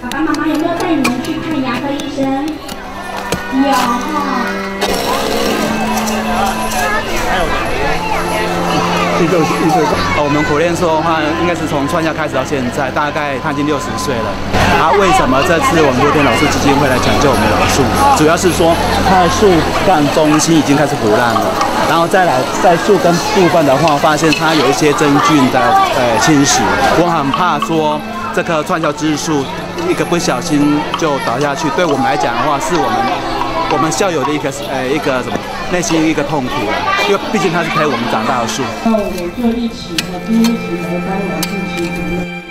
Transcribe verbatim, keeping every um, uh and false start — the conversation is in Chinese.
爸爸妈妈有没有带你们去看牙科医生？有哈。 还有一岁一岁。我们苦练说的话，应该是从创校开始到现在，大概他已经六十岁了。啊，为什么这次我们六天老树基金会来抢救我们的老树？主要是说它的树干中心已经开始腐烂了，然后再来在树根部分的话，发现它有一些真菌的呃侵蚀。我很怕说这棵创校栀树一个不小心就倒下去，对我们来讲的话，是我们我们校友的一个呃一个什么内心一个痛苦了，因为毕竟它是陪我们长大的树。 那我们就一起和第一期和当老师一起。